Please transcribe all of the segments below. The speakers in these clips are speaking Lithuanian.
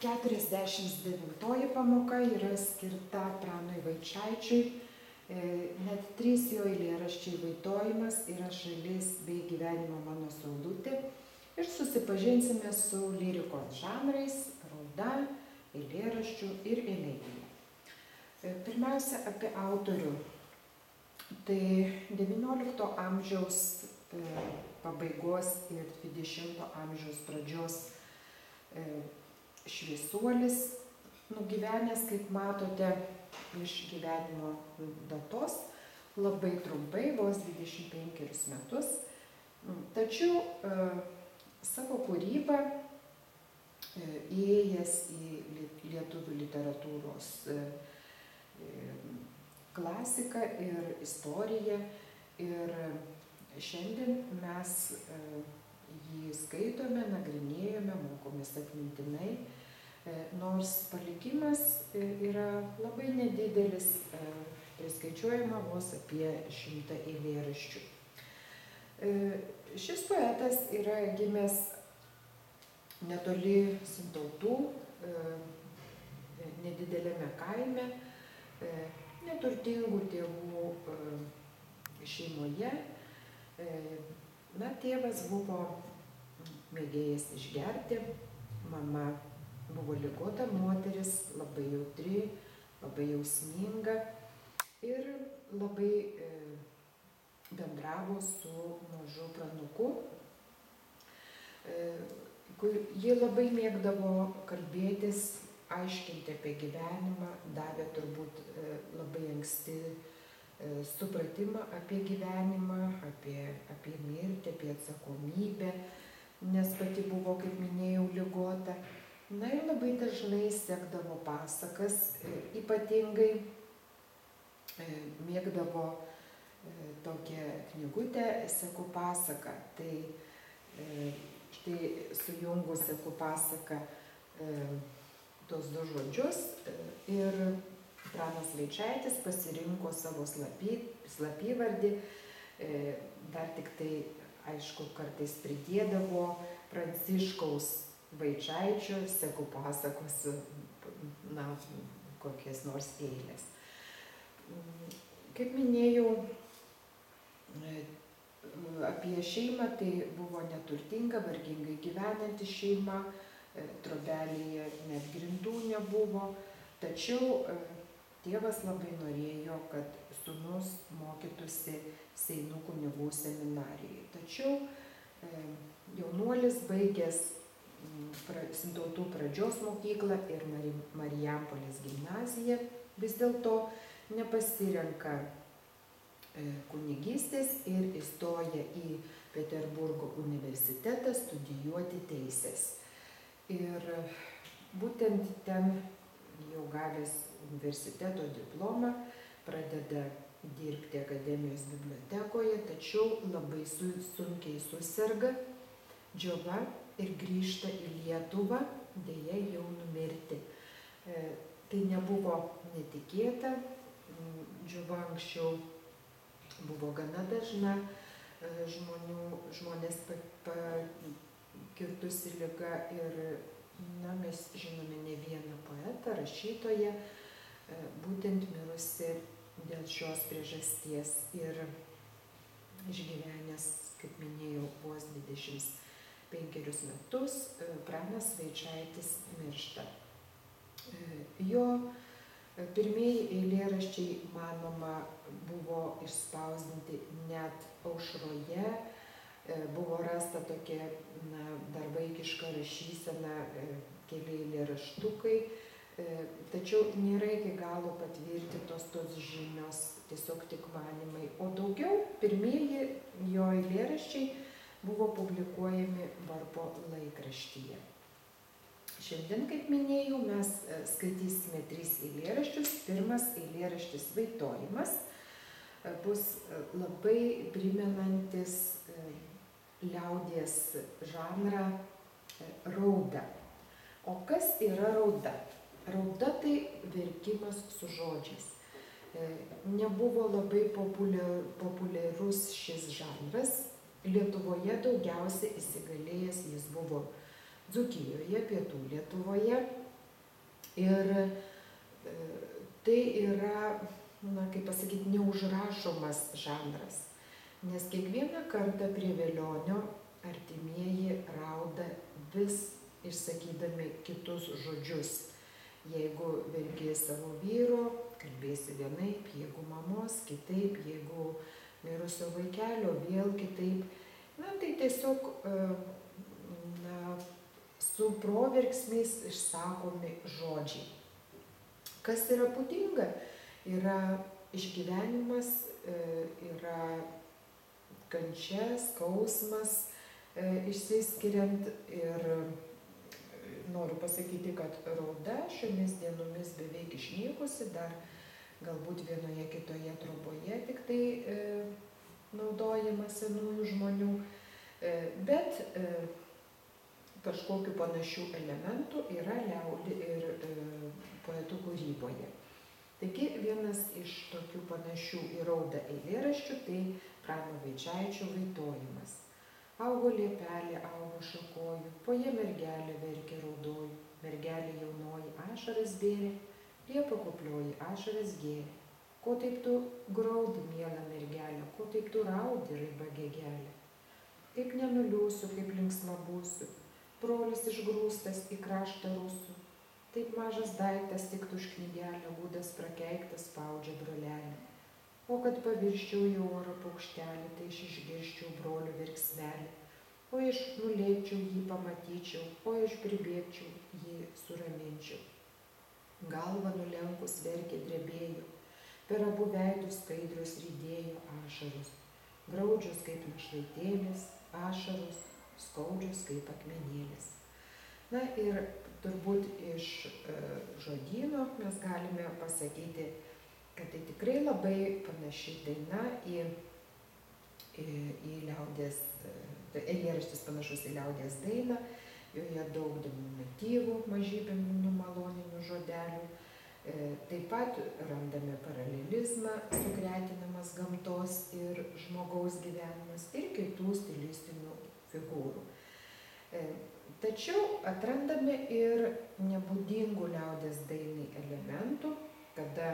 49 pamoka yra skirta Pranui Vaičaičiui. Net 3 jo eilėraščiai Vaitojimas, Yra šalis bei Gyvenimo mano saulutė. Ir susipažinsime su lyrikos žanrais, rauda, eilėraščių ir elegija. Pirmiausia, apie autorių. Tai XIX amžiaus pabaigos ir XX amžiaus pradžios šviesuolis, nugyvenęs, kaip matote, iš gyvenimo datos, labai trumpai, vos 25 metus. Tačiau savo kūrybą įėjęs į lietuvių literatūros klasiką ir istoriją. Ir šiandien mes jį skaitome, nagrinėjome, mokomės atmintinai, nors palikimas yra labai nedidelis, priskaičiuojama vos apie 100 eilėraščių. Šis poetas yra gimęs netoli Sintautų, nedidelėme kaime, neturtingų tėvų šeimoje. Tėvas buvo mėgėjas išgerti, mama buvo ligota moteris, labai jautri, labai jausminga ir labai bendravo su mažu pranuku. Ji labai mėgdavo kalbėtis, aiškinti apie gyvenimą, davė turbūt labai anksti supratimą apie gyvenimą, apie mirtį, apie atsakomybę, nes pati buvo, kaip minėjau, ligota. Ir labai dažnai sekdavo pasakas, ypatingai mėgdavo tokią knygutę Seku pasaką. Tai štai sujungus Seku pasaką tos du žodžius ir Pranas Vaičaitis pasirinko savo slapyvardį, dar tik tai, aišku, kartais pridėdavo Pranciškaus Vaičaičio Seku pasakos, kokias nors eilės. Kaip minėjau, apie šeimą, tai buvo neturtinga, vargingai gyvenanti šeima, trobelėje net grindų nebuvo, tačiau tėvas labai norėjo, kad sūnus mokytųsi Seinų kunigų seminarijoje. Tačiau jaunuolis baigęs Sintautų pradžios mokyklą ir Marijampolės gimnaziją vis dėlto nepasirenka kunigystės ir įstoja į Peterburgo universitetą studijuoti teisės. Ir būtent ten, jau gavęs universiteto diplomą, pradeda dirbti akademijos bibliotekoje, tačiau labai sunkiai suserga džiova ir grįžta į Lietuvą, deja jau numirti. Tai nebuvo netikėta, džiova anksčiau buvo gana dažna, žmonės pakirtusi liga ir mes žinome ne vieną poetą, rašytoją, būtent mirusi dėl šios priežasties ir išgyvenęs, kaip minėjau, vos 25 metus, Pranas Vaičaitis miršta. Jo pirmieji eilėraščiai, manoma, buvo išspausdinti net Aušroje, buvo rasta tokia dar vaikiška rašysena, keli eilėraštukai, tačiau nėra iki galo patvirtintos tos žinios, tiesiog tik manymai. O daugiau, pirmieji jo eilėraščiai buvo publikuojami Varpo laikraštyje. Šiandien, kaip minėjau, mes skaitysime 3 eilėraščius. Pirmas eilėraštis Vaitojimas bus labai primenantis liaudies žanrą raudą. O kas yra rauda? Rauda tai verkimas su žodžiais. Nebuvo labai populiarus šis žanras. Lietuvoje daugiausia įsigalėjęs jis buvo Dzūkijoje, pietų Lietuvoje, Ir tai yra, kaip pasakyti, neužrašomas žanras, nes kiekvieną kartą prie velionio artimieji rauda vis išsakydami kitus žodžius. Jeigu verki savo vyro, kalbėsi vienaip, jeigu mamos kitaip, jeigu mirusio vaikelio vėl kitaip. Tai tiesiog su proverksmiais išsakomi žodžiai. Kas yra būdinga? Yra išgyvenimas, yra kančia, skausmas išsiskiriant ir noriu pasakyti, kad rauda šiomis dienomis beveik išnykusi, dar galbūt vienoje kitoje troboje tik tai naudojama senųjų žmonių, bet kažkokių panašių elementų yra ir poetų kūryboje. Taigi vienas iš tokių panašių į raudą eilėraščių tai Prano Vaičaičio Vaitojimas. Augo liepelė, augo šakoju, po ja mergelė verkė raudoju, mergelė jaunoji ašaras bėrė, liepa kuplioji ašaras gėrė. Ko taip tu graudi, miela mergelė, ko taip tu raudi, raiba gegelė? Kaip nenuliūsiu, kaip linksma būsiu, brolis išgrūstas į kraštą rusų. Taip mažas daiktas tiktų už knygelę, būdas prakeiktas spaudžia brolelį. O kad pavirščiau į orą paukštelį, tai aš išgirsčiau brolio verksmelį. O aš nulėkčiau jį pamatyčiau, o aš pribėgčiau jį suraminčiau. Galva nulenkus verkė drebėjo, per abu veidus skaidrius rydėjo ašaros. Graudžios kaip našlaitėlės, ašaros, skaudžios kaip akmenėlės. Ir turbūt iš žodyno mes galime pasakyti, kad tai tikrai labai panaši daina į liaudies, eilėraštis panašus į liaudies dainą, joje daug diminutyvų, mažybinių maloninių žodelių. Taip pat randame paralelizmą, sugretinamas gamtos ir žmogaus gyvenimas ir kitų stilistinių figūrų. Tačiau atrandame ir nebūdingų liaudies dainai elementų, kada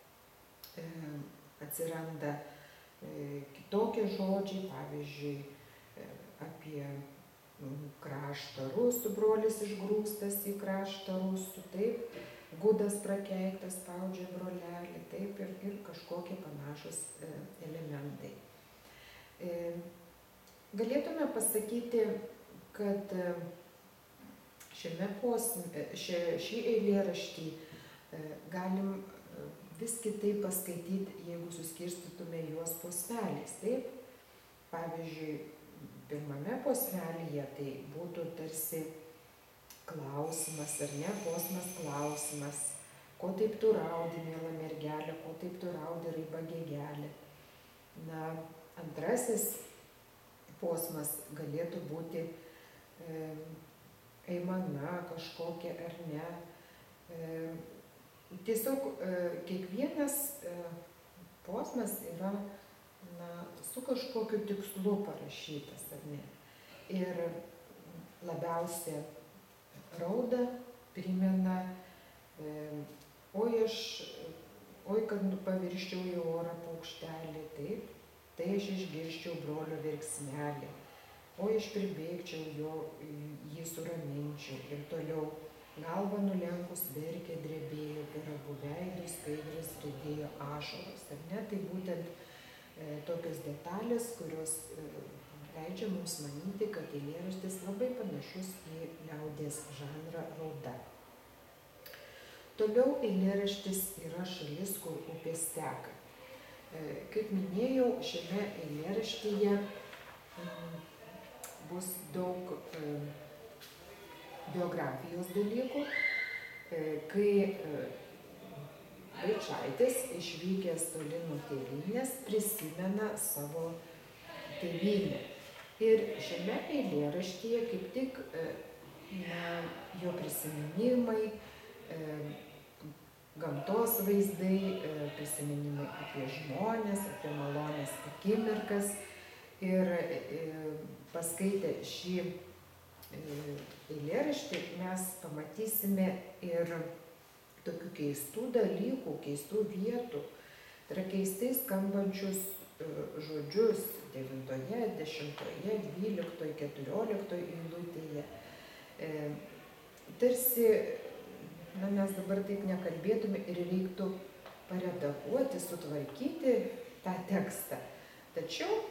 atsiranda kitokie žodžiai, pavyzdžiui, apie kraštą rusų, brolis išgrūstas į kraštą rusų, taip, gudas prakeiktas spaudžia brolelį, taip, ir kažkokie panašus elementai. Galėtume pasakyti, kad šį eilėraštį galim vis kitaip paskaityti, jeigu suskirstytume juos posmeliais. Taip, pavyzdžiui, pirmame posmelyje tai būtų tarsi klausimas, ar ne, posmas klausimas. Ko taip tu raudi, miela mergelė, ko taip tu raudi, raiba gegelė. Antrasis posmas galėtų būti aimana kažkokia ar ne. Tiesiog kiekvienas posmas yra su kažkokiu tikslu parašytas, ar ne. Ir labiausia rauda primena, oi kad pavirščiau į orą paukštelį, taip, tai aš išgirsčiau brolio verksmelį, oi aš pribėgčiau jį suraminčiau ir toliau. Galva nulenkus verkė drebėjo, per abu veidus skaidrius riedėjo ašaros. Ar ne? Tai būtent tokios detalės, kurios leidžia mums manyti, kad eilėraštis labai panašus į liaudies žanrą rauda. Toliau eilėraštis yra Šalis, kur upės teka. Kaip minėjau, šiame eilėraštyje bus daug biografijos dalykų, kai Vaičaitis, išvykęs toli nuo tėvynės, prisimena savo tėvynę. Ir šiame eilėraštyje kaip tik jo prisiminimai, gamtos vaizdai, prisiminimai apie žmones, apie malonės akimirkas. Ir paskaitę šį eilėraštį mes pamatysime ir tokių keistų dalykų, keistų vietų, tai yra keistai skambančius žodžius 9, 10, 12, 14 eilutėje. Tarsi, mes dabar taip nekalbėtume ir reiktų paredaguoti, sutvarkyti tą tekstą. Tačiau,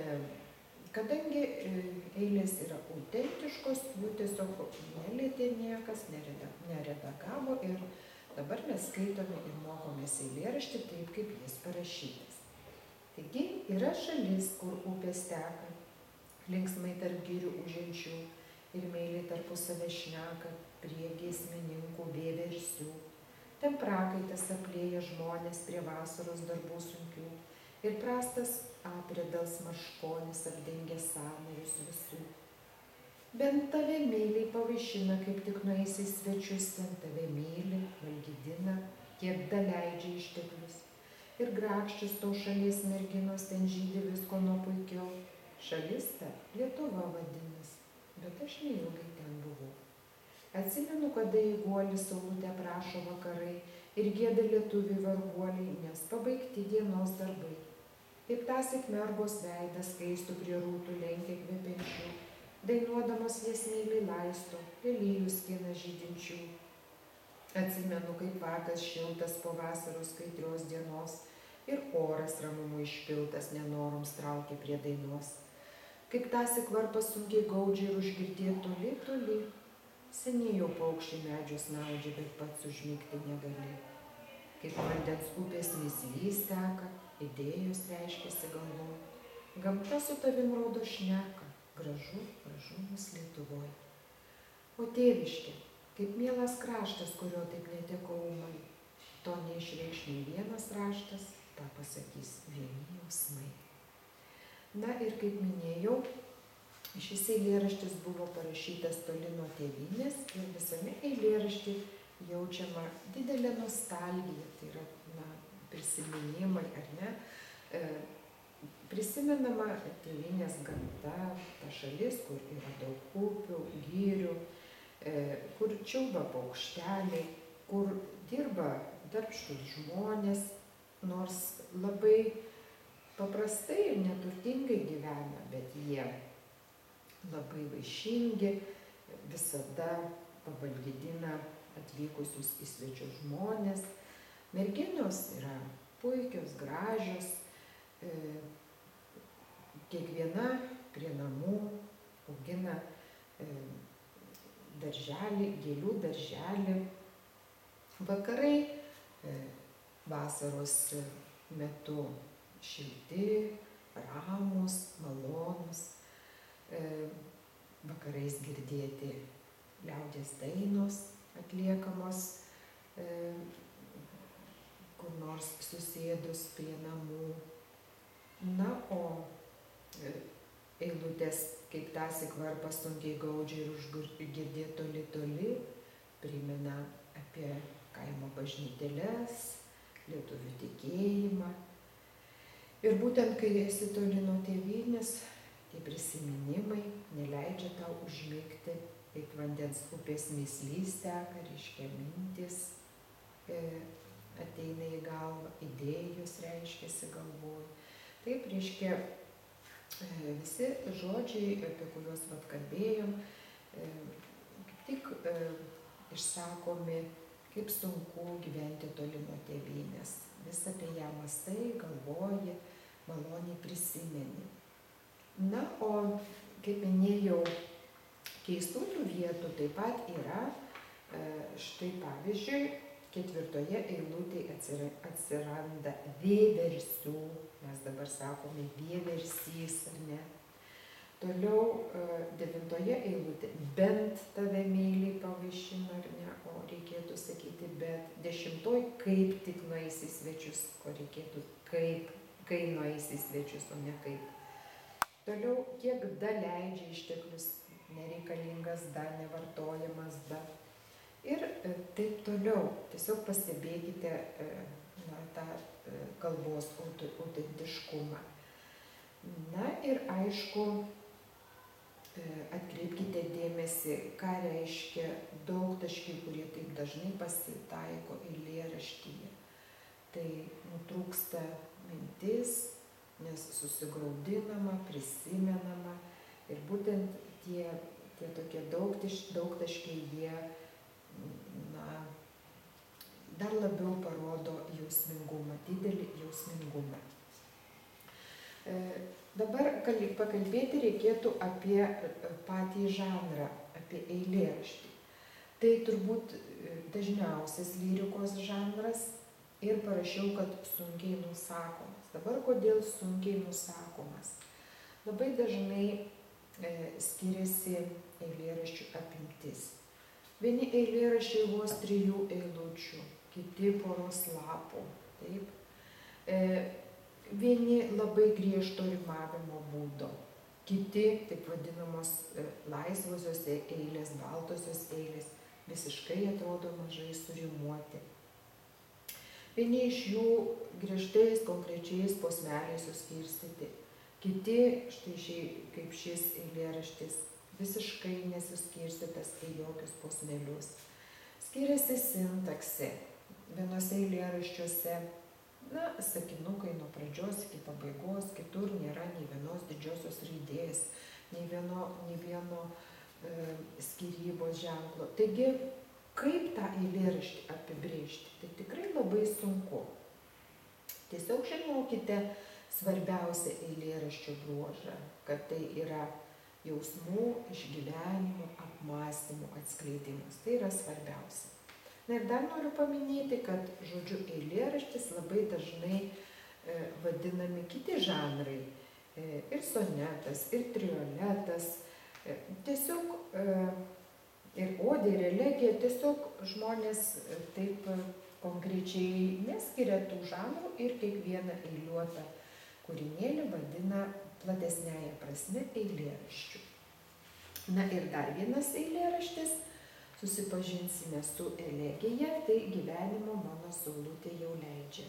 kadangi eilės yra autentiškos, jų tiesiog nelietė niekas, neredagavo ir dabar mes skaitome ir mokomės eilėraštį taip, kaip jis parašytas. Taigi yra šalis, kur upės teka, linksmai tarp girių uženčių ir meiliai tarpusavę šneka prie giesmininkų vieversių. Ten prakaitas aplėja žmonės prie vasaros darbų sunkių ir prastas apredals marškonis apdengia sąnarius visų. Bent tave meiliai pavaišina, kaip tik nueisi į svečius, bent tave myli, valgydina, kiek daleidžia išteklius. Ir grakščius to šalies merginos ten žydi visko nuo puikiau. Šalis ta Lietuva vadinas, bet aš neilgai ten buvau. Atsimenu, kada įguolis saulutę prašo vakarai ir gieda lietuvių varguoliai, nes pabaigti dienos darbai. Ir tąsyk mergos veidas skaistų prie rūtų lenkia kvepiančių, dainuodamos jas meiliai laisto, lelijų skina žydinčių. Atsimenu, kaip vakas šiltas po vasaros kaitrios dienos ir oras ramumu išpiltas nenoroms traukia prie dainos. Kaip tąsyk varpas sunkiai gaudžia ir užgirdė toli, toli. Seniai jau paukščiai medžius naudžia, bet pats užmigti negali. Kaip vandens upės mislys teka, idėjos reiškiasi galvoj. Gamta su tavim rodo šneka, gražu, gražu mus Lietuvoj. O tėviškė, kaip mielas kraštas, kurio taip neteko ūmai, to neišreikš nei vienas raštas, tą pasakys vieni jausmai. Na ir kaip minėjau, šis eilėraštis buvo parašytas toli nuo tėvynės ir visame eilėrašty jaučiama didelė nostalgija, tai yra prisiminimai, ar ne? Prisimenama tėvynės gamta, ta šalis, kur yra daug upių, gyrių, kur čiulba paukšteliai, kur dirba darbštūs žmonės, nors labai paprastai ir neturtingai gyvena, bet jie labai vaišingi, visada pavalgydina atvykusius į svečius žmonės. Merginos yra puikios, gražios, kiekviena prie namų augina darželį, gėlių darželį. Vakarai vasaros metu šilti, ramus, malonus. Vakarais girdėti liaudies dainos atliekamos kur nors susėdus prie namų. Na, o eilutės, kaip tąsyk varpas sunkiai gaudžia ir užgirdė toli toli, primena apie kaimo bažnytėles, lietuvių tikėjimą. Ir būtent, kai esi toli nuo tėvynės, tie prisiminimai neleidžia tau užmigti, kaip vandens upės mislys teka, reiškia mintis ateina į galvą, idėjos reiškiasi galvoj. Taip, reiškia, visi žodžiai, apie kuriuos kalbėjom, kaip tik išsakomi, kaip sunku gyventi toli nuo tėvynės. Vis apie ją mąstai, galvoji, maloniai prisimeni. Na, o kaip minėjau, keistųjų vietų taip pat yra, štai pavyzdžiui, 4 eilutėje atsiranda vieversių, mes dabar sakome vieversys, ar ne. Toliau 9 eilutė, bent tave meiliai pavaišina, ar ne, o reikėtų sakyti bet. 10 kaip tik nueisi į svečius, o reikėtų kaip, kai nueisi į svečius, o ne kaip. Toliau, kiek da leidžia išteklius, nereikalingas da, nevartojamas da. Ir taip toliau, tiesiog pastebėkite tą kalbos autentiškumą. Na ir aišku, atkreipkite dėmesį, ką reiškia daugtaškiai, kurie taip dažnai pasitaiko eilėraštyje. Tai nutrūksta mintis, nes susigraudinama, prisimenama ir būtent tie tokie daugtaškiai, jie dar labiau parodo jausmingumą, didelį jausmingumą. Dabar pakalbėti reikėtų apie patį žanrą, apie eilėraštį. Tai turbūt dažniausias lyrikos žanras ir parašiau, kad sunkiai nusakomas. Dabar kodėl sunkiai nusakomas? Labai dažnai skiriasi eilėraščių apimtis. Vieni eilėraščiai vos 3 eilučių, kiti poros lapų. Taip. Vieni labai griežto rimavimo būdo, kiti taip vadinamos laisvosios eilės, baltosios eilės, visiškai atrodo mažai surimuoti. Vieni iš jų griežtais, konkrečiais posmeliais suskirstyti, kiti, štai kaip šis eilėraštis, visiškai nesuskirstytas į jokius posmelius. Skiriasi sintaksė. Vienose eilėraščiuose sakinukai nuo pradžios iki pabaigos, kitur nėra nei vienos didžiosios raidės, nei vieno skyrybos ženklo. Taigi, kaip tą eilėraštį apibrėžti? Tai tikrai labai sunku. Tiesiog žinokite svarbiausią eilėraščio bruožą, kad tai yra jausmų, išgyvenimų, apmąstymų atskleidimas. Tai yra svarbiausia. Na ir dar noriu paminėti, kad žodžiu eilėraštis labai dažnai vadinami kiti žanrai. Ir sonetas, ir trioletas, tiesiog ir odė, ir elegija, tiesiog žmonės taip konkrečiai neskiria tų žanrų ir kiekvieną eiliuotą kūrinėlį vadina platesnėje prasme eilėraščiu. Na ir dar vienas eilėraštis. Susipažinsime su elegija, tai gyvenimo mano saulutė jau leidžia.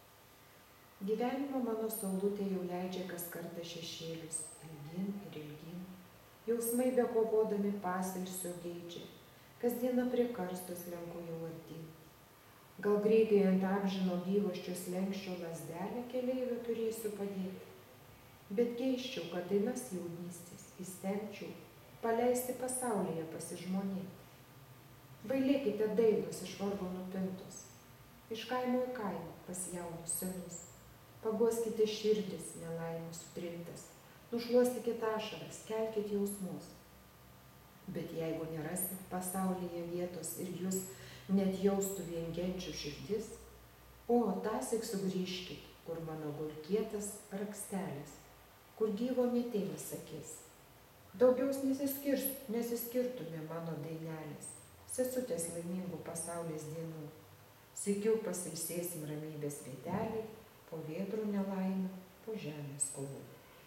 Gyvenimo mano saulutė jau leidžia kas kartą šešėlius, ilgin ir ilgin. Jausmai be kovodami pasilsio geidžia, kasdieną prie karstos lenku jau artyn. Gal greitai ant amžino gyvasčio slenksčio lazdelę keleivio turėsiu padėti. Bet keisčiau, kad dainas jaunystės įstengčiau paleisti pasaulyje pasižmonėti. Bailėkite dainos iš vargo nupintos, iš kaimo į kaimą pas jaunus senus. Paguoskite širdis nelaimų sutrintas, nušluostykite ašaras, kelkite jausmus. Bet jeigu nerasit pasaulyje vietos ir jūs net jaustų viengenčių širdis, tąsyk sugrįžkit, kur mano gulkietas rakstelis, kur gyvo mėtėlis akis. Daugiau nesiskirtume mano dainelės, sesutės laimingų pasaulės dienų. Sykiu pasilsėsim ramybės vietelį, po vėtrų nelaimių, po žemės kovų.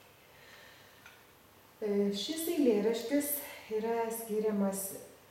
Šis eilėraštis yra skiriamas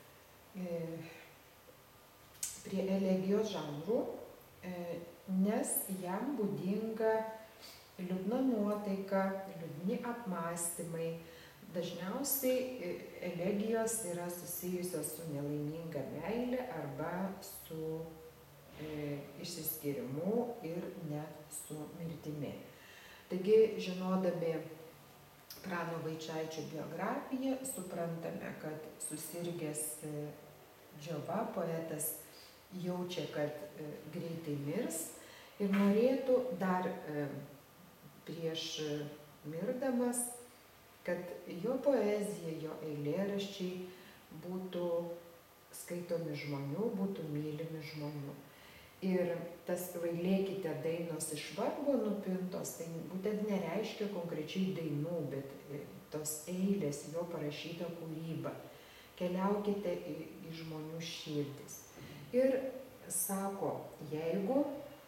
prie elegijos žanrų, nes jam būdinga liūdna nuotaika, liūdni apmąstymai. Dažniausiai elegijos yra susijusios su nelaiminga meile arba su išsiskyrimu ir net su mirtimi. Taigi, žinodami Prano Vaičaičio biografiją, suprantame, kad susirgęs džiova poetas jaučia, kad greitai mirs ir norėtų dar prieš mirdamas, kad jo poezija, jo eilėraščiai būtų skaitomi žmonių, būtų mylimi žmonių. Ir tas vailėkite dainos iš vargo nupintos, tai būtent nereiškia konkrečiai dainų, bet tos eilės, jo parašyta kūryba. Keliaukite į žmonių širdis. Ir sako, jeigu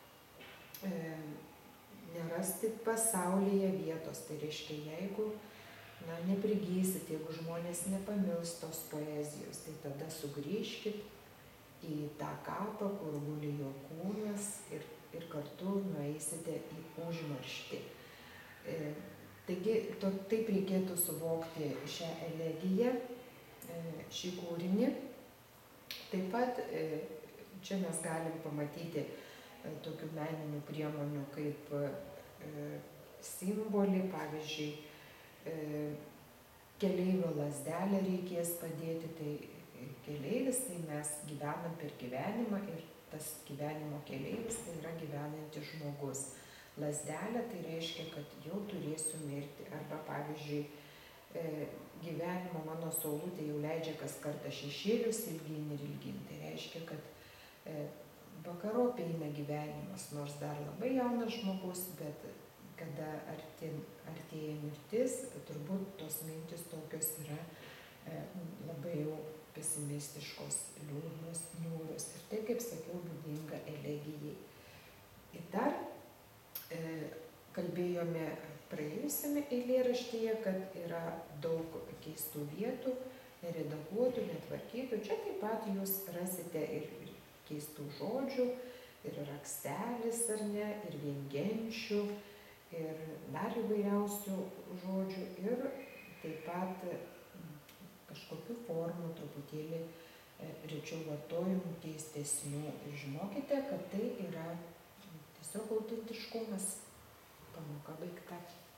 nerastit pasaulyje vietos, tai reiškia, jeigu neprigysit, jeigu žmonės nepamils tos poezijos, tai tada sugrįžkit į tą kapą, kur guli jo kūnas ir kartu nueisite į užmarštį. Taigi taip reikėtų suvokti šią elegiją, šį kūrinį. Taip pat čia mes galim pamatyti tokių meninių priemonių kaip simbolį, pavyzdžiui, keleivio lazdelę reikės padėti, tai keleivis, tai mes gyvenam per gyvenimą ir tas gyvenimo keleivis tai yra gyvenantis žmogus. Lazdelė tai reiškia, kad jau turėsiu mirti. Arba pavyzdžiui, gyvenimo mano saulutė jau leidžia kas kartą šešėlius ilgyn ir ilgyn. Tai reiškia, kad vakarop eina gyvenimas, nors dar labai jaunas žmogus, bet kada artėja mirtis, turbūt tos mintis tokios yra labai jau pesimistiškos, liūdnos, niūrios. Ir tai, kaip sakiau, būdinga elegijai. Ir dar kalbėjome praėjusiame eilėraštyje, kad yra daug keistų vietų, neredaguotų, netvarkytų. Čia taip pat jūs rasite ir keistų žodžių, ir rakstelis, ar ne, ir viengenčių, ir dar įvairiausių žodžių, ir taip pat kažkokių formų truputėlį rečiau vartojimų, keistesnių. Ir žinokite, kad tai yra tiesiog autentiškumas. Pamoka baigta.